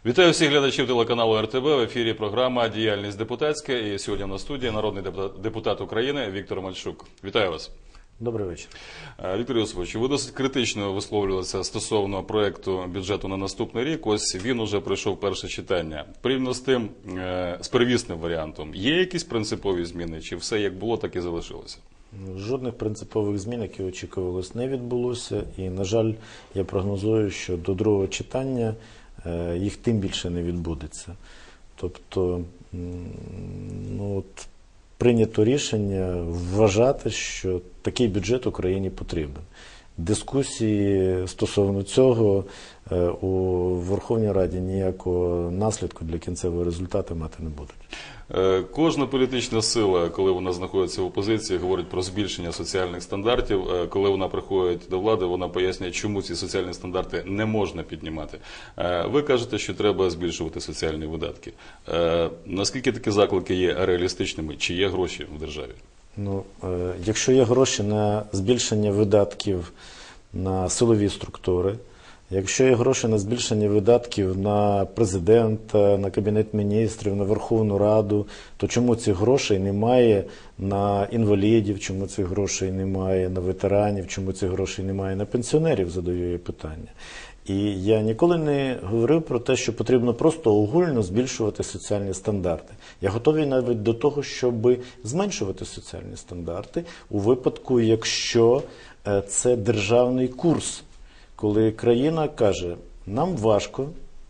Вітаю всіх глядачів телеканалу РТБ. В ефірі програма «Діяльність депутатська». І сьогодні на студії народний депутат України Віктор Мальчук. Вітаю вас. Добрий вечір. Віктор Йосипович, ви досить критично висловлювалися стосовно проєкту бюджету на наступний рік. Ось він уже пройшов перше читання. Порівняно з тим, з первісним варіантом, є якісь принципові зміни? Чи все як було, так і залишилося? Жодних принципових змін, які очікувалось, не відбулося. І, на жаль, я прогнозую, що до другого читання їх тим більше не відбудеться. Тобто, прийнято рішення вважати, що такий бюджет Україні потрібен. Дискусії стосовно цього у Верховній Раді ніякого наслідку для кінцевого результату мати не будуть. Кожна політична сила, коли вона знаходиться в опозиції, говорить про збільшення соціальних стандартів. Коли вона приходить до влади, вона пояснює, чому ці соціальні стандарти не можна піднімати. Ви кажете, що треба збільшувати соціальні видатки. Наскільки такі заклики є реалістичними? Чи є гроші в державі? Якщо є гроші на збільшення видатків на силові структури, якщо є гроші на збільшення видатків на президента, на Кабінет міністрів, на Верховну Раду, то чому цих грошей немає на інвалідів, чому цих грошей немає на ветеранів, чому цих грошей немає на пенсіонерів, задаю я питання. І я ніколи не говорив про те, що потрібно просто огульно збільшувати соціальні стандарти. Я готовий навіть до того, щоб зменшувати соціальні стандарти у випадку, якщо це державний курс. Коли країна каже, нам важко,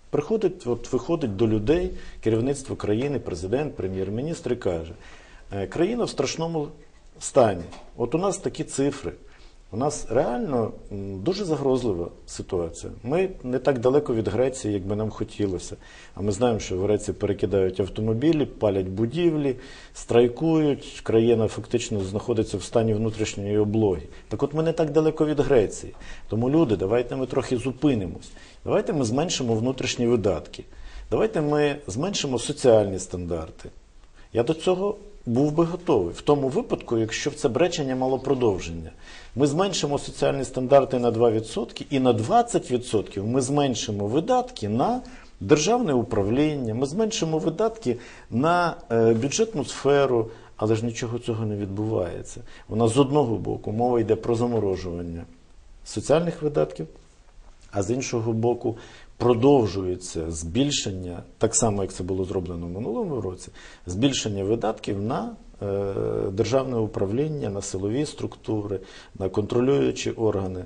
виходить до людей, керівництво країни, президент, прем'єр-міністр і каже, країна в страшному стані, от у нас такі цифри. У нас реально дуже загрозлива ситуація. Ми не так далеко від Греції, як би нам хотілося. А ми знаємо, що в Греції перекидають автомобілі, палять будівлі, страйкують. Країна фактично знаходиться в стані внутрішньої облоги. Так от ми не так далеко від Греції. Тому, люди, давайте ми трохи зупинимось. Давайте ми зменшимо внутрішні видатки. Давайте ми зменшимо соціальні стандарти. Я до цього був би готовий. В тому випадку, якщо це речення мало продовження. Ми зменшимо соціальні стандарти на 2% і на 20% ми зменшимо видатки на державне управління, ми зменшимо видатки на бюджетну сферу, але ж нічого цього не відбувається. У нас з одного боку мова йде про заморожування соціальних видатків, а з іншого боку продовжується збільшення, так само як це було зроблено в минулому році, збільшення видатків на державне управління, на силові структури, на контролюючі органи.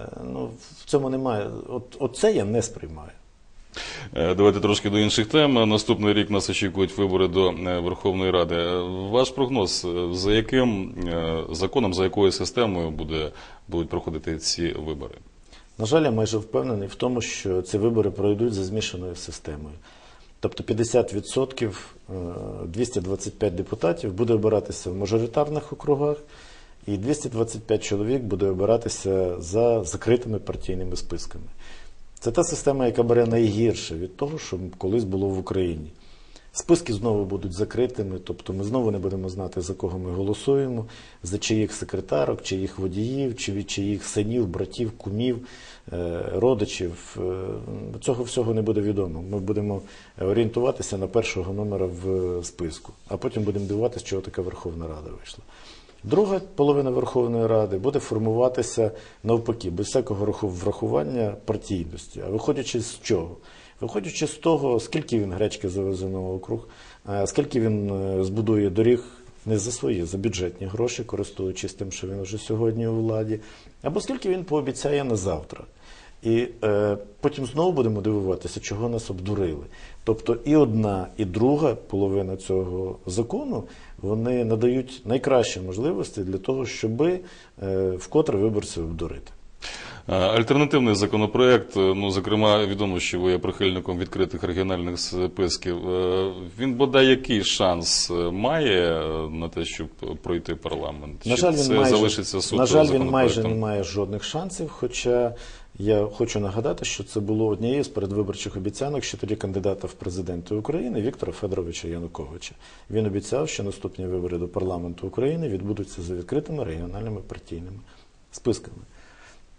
В цьому немає. Оце я не сприймаю. Давайте трошки до інших тем. Наступний рік нас очікують вибори до Верховної Ради. Ваш прогноз, за яким законом, за якою системою будуть проходити ці вибори? На жаль, я майже впевнений в тому, що ці вибори пройдуть за змішаною системою. Тобто 50%, 225 депутатів буде обиратися в мажоритарних округах, і 225 чоловік буде обиратися за закритими партійними списками. Це та система, яка бере найгірше від того, що колись було в Україні. Списки знову будуть закритими, тобто ми знову не будемо знати, за кого ми голосуємо, за чиїх секретарок, чиїх водіїв, чи від чиїх синів, братів, кумів, родичів. Цього всього не буде відомо. Ми будемо орієнтуватися на першого номера в списку, а потім будемо дивуватися, чого така Верховна Рада вийшла. Друга половина Верховної Ради буде формуватися навпаки, без всякого врахування партійності. А виходячи з чого? Виходячи з того, скільки він гречки завезе на округ, скільки він збудує доріг не за свої, за бюджетні гроші, користуючись тим, що він вже сьогодні у владі, або скільки він пообіцяє на завтра. І потім знову будемо дивуватися, чого нас обдурили. Тобто і одна, і друга половина цього закону, вони надають найкращі можливості для того, щоб вкотре виборців обдурити. Альтернативний законопроект, зокрема, відомо, що ви є прихильником відкритих регіональних списків. Він бодай який шанс має на те, щоб пройти парламент? На жаль, він майже не має жодних шансів, хоча я хочу нагадати, що це було однією з передвиборчих обіцянок ще тоді кандидата в президенти України Віктора Федоровича Януковича. Він обіцяв, що наступні вибори до парламенту України відбудуться за відкритими регіональними партійними списками.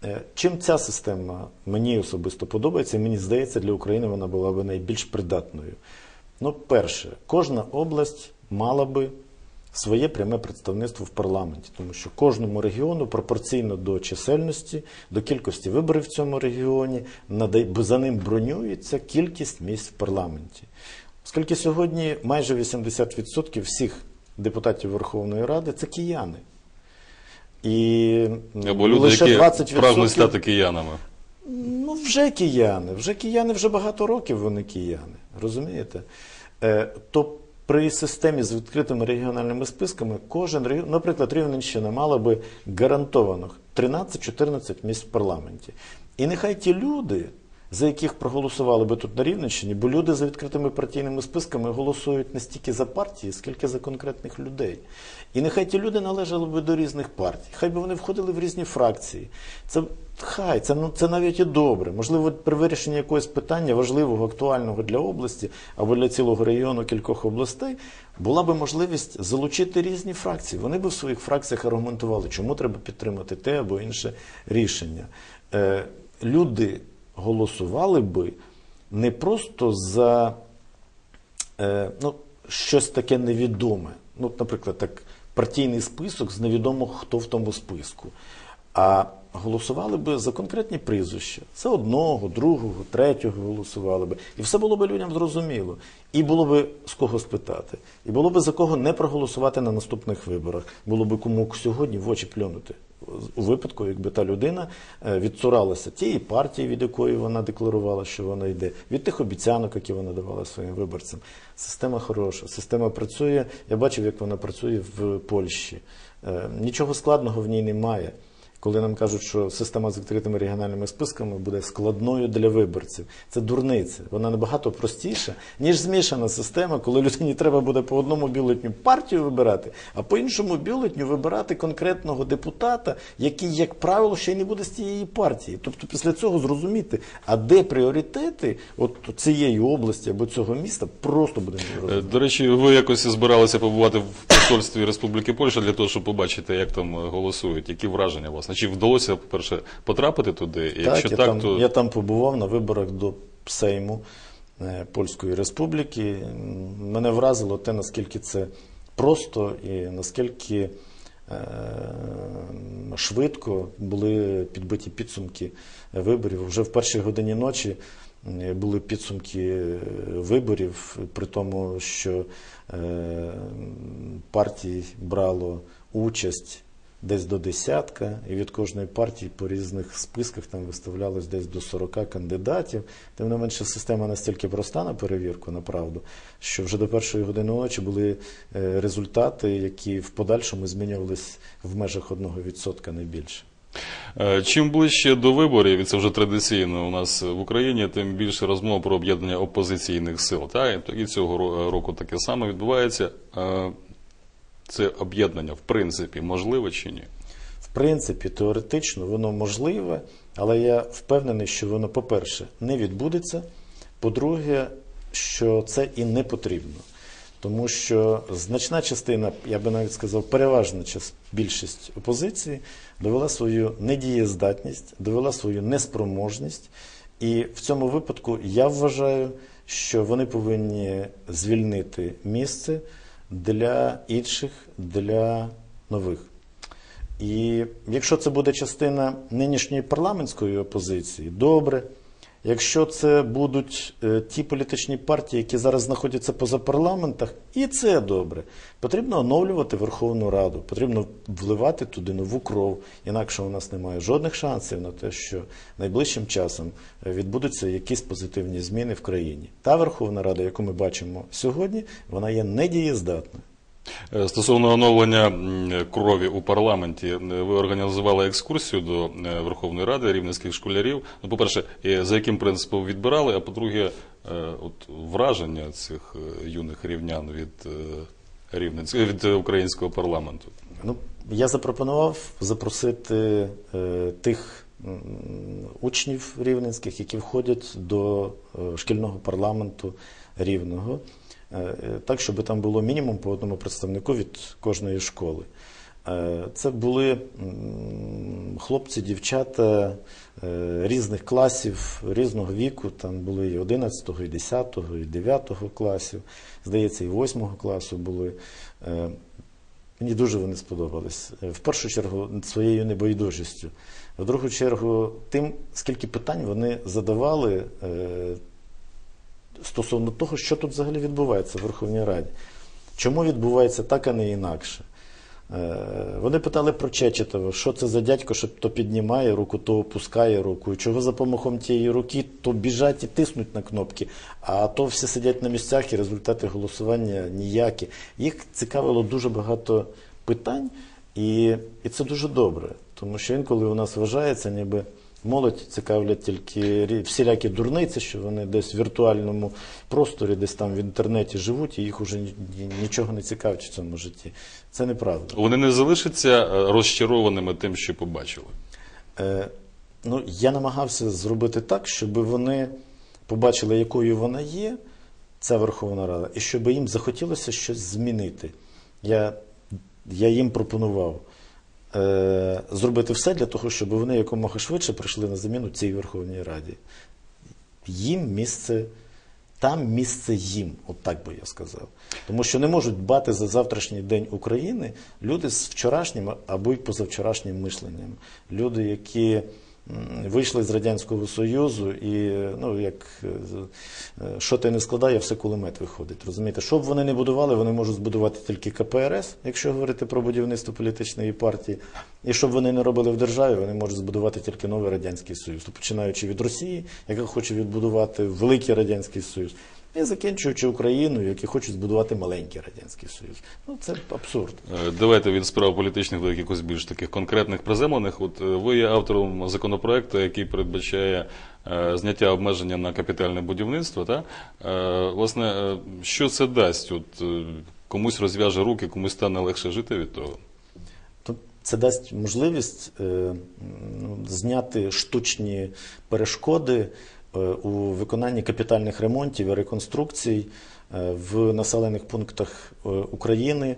Чим ця система мені особисто подобається, і мені здається, для України вона була б найбільш придатною. Ну, перше, кожна область мала би своє пряме представництво в парламенті, тому що кожному регіону пропорційно до чисельності, до кількості виборів в цьому регіоні, за ним бронюється кількість місць в парламенті. Оскільки сьогодні майже 80% всіх депутатів Верховної Ради – це кияни. І Або люди, лише які 20%... прагнуть стати киянами. Ну, вже кияни, вже багато років вони кияни, розумієте? То при системі з відкритими регіональними списками кожен регіон, наприклад, Рівненщина мала би гарантовано 13-14 місць в парламенті. І нехай ті люди, за яких проголосували би тут на Рівненщині, бо люди за відкритими партійними списками голосують не стільки за партії, скільки за конкретних людей. І нехай ті люди належали би до різних партій, хай би вони входили в різні фракції. Це навіть і добре. Можливо, при вирішенні якогось питання важливого, актуального для області або для цілого регіону кількох областей, була би можливість залучити різні фракції. Вони б в своїх фракціях аргументували, чому треба підтримати те або інше рішення. Люди голосували би не просто за щось таке невідоме. Ну, наприклад, так, партійний список з невідомо хто в тому списку. А голосували би за конкретні прізвища. За одного, другого, третього голосували би. І все було б людям зрозуміло. І було б з кого спитати. І було б за кого не проголосувати на наступних виборах. Було б кому сьогодні в очі плюнути. У випадку, якби та людина відцуралася тієї партії, від якої вона декларувала, що вона йде, від тих обіцянок, які вона давала своїм виборцям. Система хороша, система працює. Я бачив, як вона працює в Польщі. Нічого складного в ній немає. Коли нам кажуть, що система з відкритими регіональними списками буде складною для виборців. Це дурниця. Вона набагато простіша, ніж змішана система, коли людині треба буде по одному бюлетню партію вибирати, а по іншому бюлетню вибирати конкретного депутата, який, як правило, ще й не буде з тієї партії. Тобто після цього зрозуміти, а де пріоритети от цієї області або цього міста, просто буде незрозуміло. До речі, ви якось збиралися побувати в посольстві Республіки Польща для того, щоб побачити, як там голосують, які враження у вас? Чи вдалося, по-перше, потрапити туди? І якщо я там побував на виборах до Сейму Польської Республіки. Мене вразило те, наскільки це просто і наскільки швидко були підбиті підсумки виборів. Вже в першій годині ночі були підсумки виборів, при тому, що партій брало участь десь до десятка, і від кожної партії по різних списках там виставлялось десь до 40 кандидатів. Тим не менше, система настільки проста на перевірку, на правду, що вже до першої години ночі були результати, які в подальшому змінювалися в межах 1%, не більше. Чим ближче до виборів, і це вже традиційно у нас в Україні, тим більше розмов про об'єднання опозиційних сил. І цього року таке саме відбувається. Це об'єднання, в принципі, можливе чи ні? В принципі, теоретично воно можливе, але я впевнений, що воно, по-перше, не відбудеться, по-друге, що це і не потрібно. Тому що значна частина, я би навіть сказав, переважна більшість опозиції довела свою недієздатність, довела свою неспроможність. І в цьому випадку я вважаю, що вони повинні звільнити місце для інших, для нових. І якщо це буде частина нинішньої парламентської опозиції, добре. Якщо це будуть ті політичні партії, які зараз знаходяться поза парламентах, і це добре. Потрібно оновлювати Верховну Раду, потрібно вливати туди нову кров, інакше у нас немає жодних шансів на те, що найближчим часом відбудуться якісь позитивні зміни в країні. Та Верховна Рада, яку ми бачимо сьогодні, вона є недієздатною. Стосовно оновлення крові у парламенті, ви організували екскурсію до Верховної Ради рівненських школярів. Ну, по-перше, за яким принципом відбирали, а по-друге, враження цих юних рівнян від українського парламенту. Ну, я запропонував запросити тих учнів рівненських, які входять до шкільного парламенту Рівного, так, щоб там було мінімум по одному представнику від кожної школи. Це були хлопці, дівчата різних класів, різного віку. Там були і 11-го, і 10-го, і 9-го класів. Здається, і 8-го класу були. Мені дуже вони сподобались. В першу чергу своєю небайдужістю. В другу чергу тим, скільки питань вони задавали стосовно того, що тут взагалі відбувається в Верховній Раді. Чому відбувається так, а не інакше? Вони питали про Чечетова, що це за дядько, що то піднімає руку, то опускає руку, і чого за помахом тієї руки то біжать і тиснуть на кнопки, а то всі сидять на місцях і результати голосування ніякі. Їх цікавило дуже багато питань, і це дуже добре, тому що інколи у нас вважається, ніби молодь цікавлять тільки всілякі дурниці, що вони десь в віртуальному просторі, десь там в інтернеті живуть, і їх уже нічого не цікавить в цьому житті. Це неправда. Вони не залишаться розчарованими тим, що побачили? Я намагався зробити так, щоб вони побачили, якою вона є, ця Верховна Рада, і щоб їм захотілося щось змінити. Я їм пропонував зробити все для того, щоб вони якомога швидше прийшли на заміну цій Верховній Раді. Їм місце, там місце їм, от так би я сказав. Тому що не можуть дбати за завтрашній день України люди з вчорашнім або й позавчорашнім мисленням. Люди, які вийшли з Радянського Союзу і, що ти не складає, все кулемет виходить. Розумієте, що б вони не будували, вони можуть збудувати тільки КПРС, якщо говорити про будівництво політичної партії. І що б вони не робили в державі, вони можуть збудувати тільки новий Радянський Союз. Починаючи від Росії, яка хоче відбудувати великий Радянський Союз, і закінчуючи Україною, які хочуть збудувати маленький Радянський Союз. Це абсурд. Давайте від справ політичних до якихось більш таких конкретних, приземлених. От ви є автором законопроекту, який передбачає зняття обмеження на капітальне будівництво. Та? Власне, що це дасть? От, комусь розв'яже руки, комусь стане легше жити від того? Це дасть можливість зняти штучні перешкоди у виконанні капітальних ремонтів і реконструкцій в населених пунктах України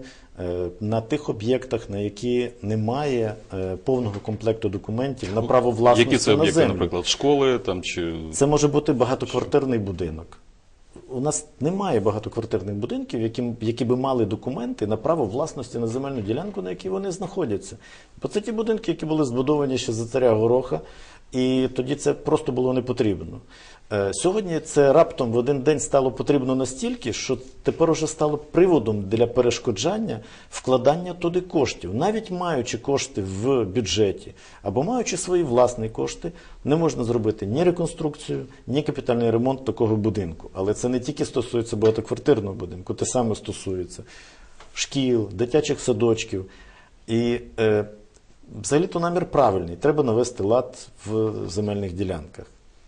на тих об'єктах, на які немає повного комплекту документів на право власності на землю. Які це об'єкти, наприклад, школи? Чи... Це може бути багатоквартирний будинок. У нас немає багатоквартирних будинків, які би мали документи на право власності на земельну ділянку, на якій вони знаходяться. Бо це ті будинки, які були збудовані ще за царя Гороха, і тоді це просто було не потрібно. Сьогодні це раптом в один день стало потрібно настільки, що тепер уже стало приводом для перешкоджання вкладання туди коштів. Навіть маючи кошти в бюджеті або маючи свої власні кошти, не можна зробити ні реконструкцію, ні капітальний ремонт такого будинку. Але це не тільки стосується багатоквартирного будинку, те саме стосується шкіл, дитячих садочків. І взагалі-то намір правильний. Треба навести лад в земельних ділянках.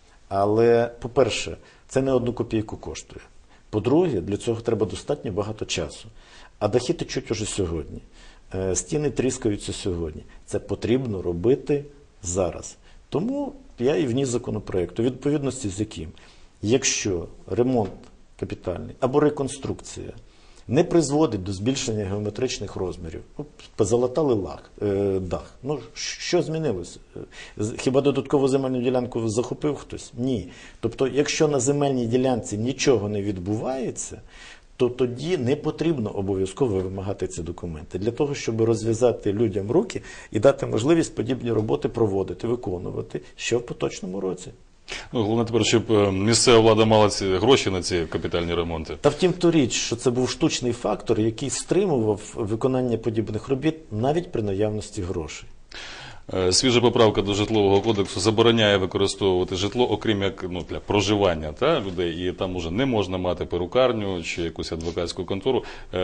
Але, по-перше, це не 1 копійку коштує. По-друге, для цього треба достатньо багато часу. А дахи течуть уже сьогодні. Стіни тріскаються сьогодні. Це потрібно робити зараз. Тому я і вніс законопроект, у відповідності з яким, якщо ремонт капітальний або реконструкція не призводить до збільшення геометричних розмірів. Позалатали дах. Що змінилося? Хіба додаткову земельну ділянку захопив хтось? Ні. Тобто, якщо на земельній ділянці нічого не відбувається, то тоді не потрібно обов'язково вимагати ці документи. Для того, щоб розв'язати людям руки і дати можливість подібні роботи проводити, виконувати ще в поточному році. Головне тепер, щоб місцева влада мала ці гроші на ці капітальні ремонти. Та втім, то річ, що це був штучний фактор, який стримував виконання подібних робіт навіть при наявності грошей. Свіжа поправка до Житлового кодексу забороняє використовувати житло, окрім як для проживання людей, і там уже не можна мати перукарню чи якусь адвокатську контору.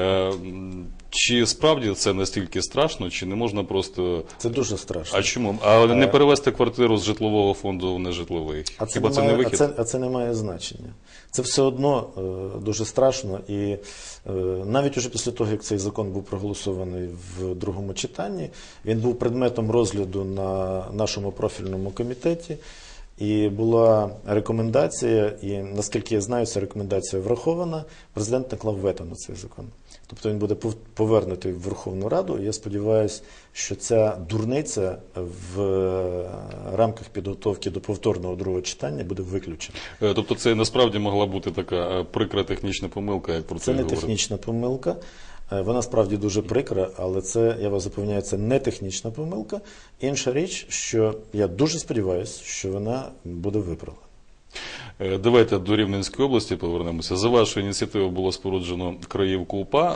Чи справді це настільки страшно, чи не можна просто... Це дуже страшно. А чому? А не перевести квартиру з житлового фонду в нежитловий? Хіба це не вихід? А це не має значення. Це все одно дуже страшно, і навіть уже після того, як цей закон був проголосований в другому читанні, він був предметом розгляду на нашому профільному комітеті, і була рекомендація, і наскільки я знаю, ця рекомендація врахована, президент наклав вето на цей закон. тобто він буде повернутий в Верховну Раду. І я сподіваюся, що ця дурниця в рамках підготовки до повторного другого читання буде виключена. Тобто це насправді могла бути така прикра технічна помилка, як про це Це не говорили? технічна помилка. Вона справді дуже прикра, але це, я вас запевняю, це не технічна помилка. Інша річ, що я дуже сподіваюся, що вона буде виправлена. Давайте до Рівненської області повернемося. За вашою ініціативою було споруджено краївку УПА.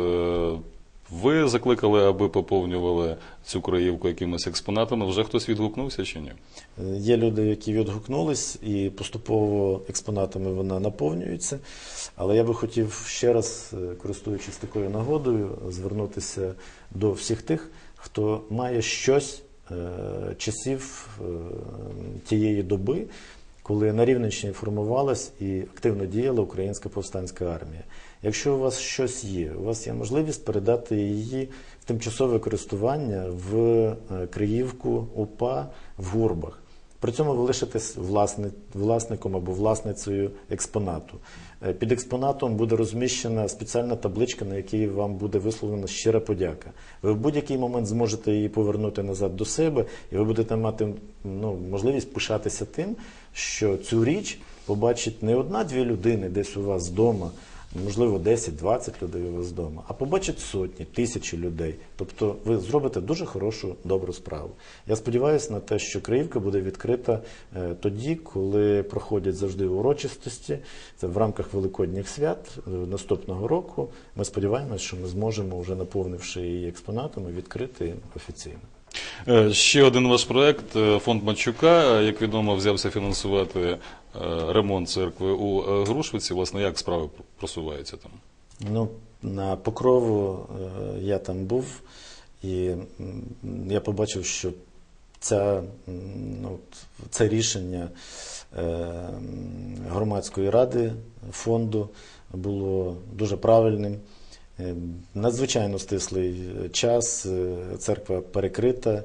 Ви закликали, аби поповнювали цю краївку якимись експонатами. Вже хтось відгукнувся чи ні? Є люди, які відгукнулись, і поступово експонатами вона наповнюється. Але я би хотів ще раз, користуючись такою нагодою, звернутися до всіх тих, хто має щось часів тієї доби, коли на Рівненщині формувалась і активно діяла Українська повстанська армія. Якщо у вас щось є, у вас є можливість передати її в тимчасове користування в Криївку УПА в Гурбах. При цьому ви лишитесь власником або власницею експонату. Під експонатом буде розміщена спеціальна табличка, на якій вам буде висловлена щира подяка. Ви в будь-який момент зможете її повернути назад до себе, і ви будете мати можливість пишатися тим, що цю річ побачить не одна-дві людини десь у вас вдома, можливо 10-20 людей у вас вдома, а побачать сотні, тисячі людей. Тобто ви зробите дуже хорошу, добру справу. Я сподіваюся на те, що Криївка буде відкрита тоді, коли проходять завжди урочистості, це в рамках Великодніх свят наступного року. Ми сподіваємося, що ми зможемо, вже наповнивши її експонатами, відкрити офіційно. Ще один ваш проект, фонд Матчука, як відомо, взявся фінансувати ремонт церкви у Грушвиці. Власне, як справи просуваються там? На Покрову я там був, і я побачив, що це рішення громадської ради фонду було дуже правильним. Надзвичайно стислий час, церква перекрита,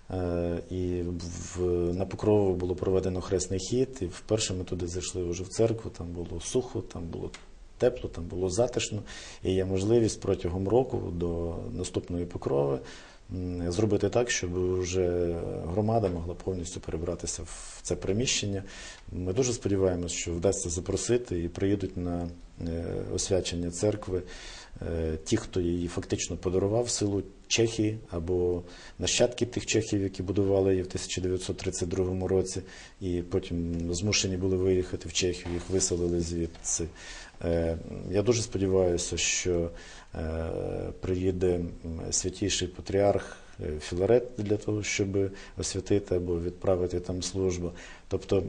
і на Покрову було проведено хресний хід, і вперше ми туди зайшли вже в церкву, там було сухо, там було тепло, там було затишно, і є можливість протягом року до наступної Покрови зробити так, щоб вже громада могла повністю перебратися в це приміщення. Ми дуже сподіваємося, що вдасться запросити і приїдуть на освячення церкви ті, хто її фактично подарував в силу Чехії або нащадки тих чехів, які будували її в 1932 році, і потім змушені були виїхати в Чехію, їх виселили звідси. Я дуже сподіваюся, що приїде святійший патріарх Філарет для того, щоб освятити або відправити там службу. Тобто,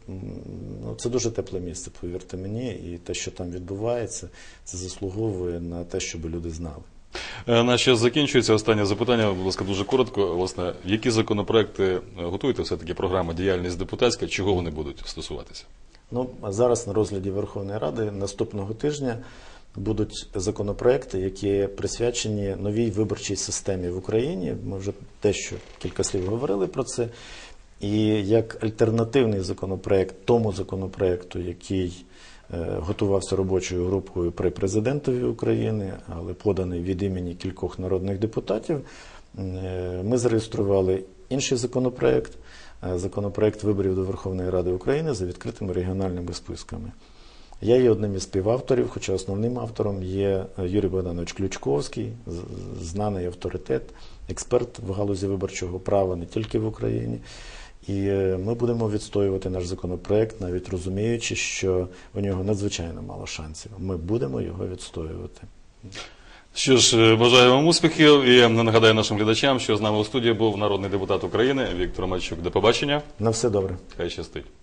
це дуже тепле місце, повірте мені, і те, що там відбувається, це заслуговує на те, щоб люди знали. Наш час закінчується. Останнє запитання, будь ласка, дуже коротко. Власне, які законопроекти готуєте? Все-таки програма «Діяльність депутатська», чого вони будуть стосуватися? Зараз на розгляді Верховної Ради наступного тижня будуть законопроекти, які присвячені новій виборчій системі в Україні. Ми вже кілька слів говорили про це. І як альтернативний законопроект тому законопроекту, який готувався робочою групою при президентові України, але поданий від імені кількох народних депутатів, ми зареєстрували інший законопроект, законопроект виборів до Верховної Ради України за відкритими регіональними списками. Я є одним із співавторів, хоча основним автором є Юрій Богданович Ключковський, знаний авторитет, експерт в галузі виборчого права не тільки в Україні. І ми будемо відстоювати наш законопроект, навіть розуміючи, що у нього надзвичайно мало шансів. Ми будемо його відстоювати. Що ж, бажаю вам успіхів і нагадаю нашим глядачам, що з нами у студії був народний депутат України Віктор Матчук. До побачення. На все добре. Хай щастить.